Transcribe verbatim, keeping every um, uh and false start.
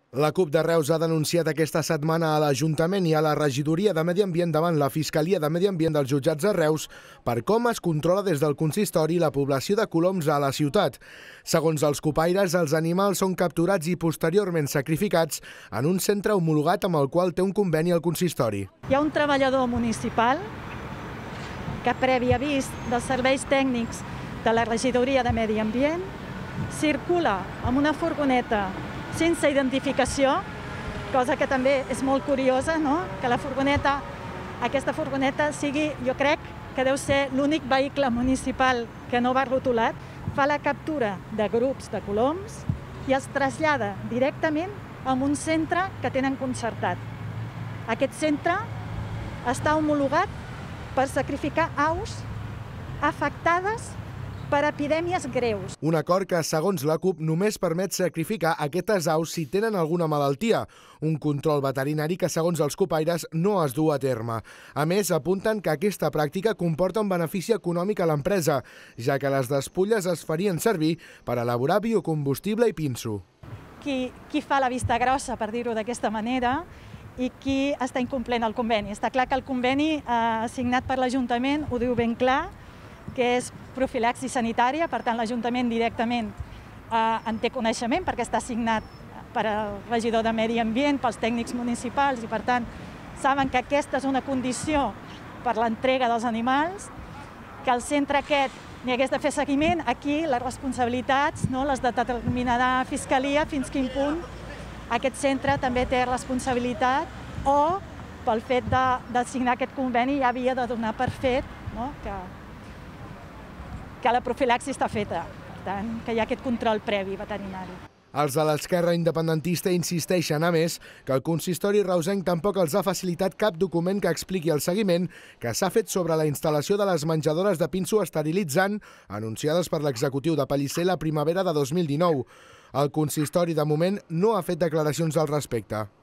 La CUP de Reus ha denunciat aquesta setmana a l'Ajuntament i a la Regidoria de Medi Ambient davant la Fiscalia de Medi Ambient dels jutjats de Reus per com es controla des del consistori la població de coloms a la ciutat. Segons els cupaires, els animals són capturats i posteriorment sacrificats en un centre homologat amb el qual té un conveni el consistori. Hi ha un treballador municipal que, previ avís dels serveis tècnics de la Regidoria de Medi Ambient, circula amb una furgoneta sense identificació, cosa que també és molt curiosa, no? Que la furgoneta, aquesta furgoneta sigui, jo crec que deu ser l'únic vehicle municipal que no va rotulat, fa la captura de grups de coloms i els trasllada directament a un centre que tenen concertat. Aquest centre està homologat per sacrificar aus afectades per epidèmies greus. Un acord que, segons la CUP, només permet sacrificar aquestes aus si tenen alguna malaltia, un control veterinari que, segons els cupaires, no es du a terme. A més, apunten que aquesta pràctica comporta un benefici econòmic a l'empresa, ja que les despulles es farien servir per elaborar biocombustible i pinso. Qui, qui fa la vista grossa, per dir-ho d'aquesta manera, i qui està incomplent el conveni. Està clar que el conveni eh, signat per l'Ajuntament ho diu ben clar, que és profilaxi sanitària, per tant l'Ajuntament directament eh, en té coneixement perquè està signat per al regidor de Medi Ambient, pels tècnics municipals i per tant saben que aquesta és una condició per l'entrega dels animals, que el centre aquest n'hi hagués de fer seguiment. Aquí les responsabilitats no, les determinarà la Fiscalia fins quin punt aquest centre també té responsabilitat o pel fet de, de signar aquest conveni ja havia de donar per fet no, que que la profilaxi està feta, per tant, que hi ha aquest control previ veterinari. Els de l'esquerra independentista insisteixen, a més, que el consistori reusenc tampoc els ha facilitat cap document que expliqui el seguiment que s'ha fet sobre la instal·lació de les menjadores de pinso esterilitzant anunciades per l'executiu de Pellicer la primavera de dos mil dinou. El consistori, de moment, no ha fet declaracions al respecte.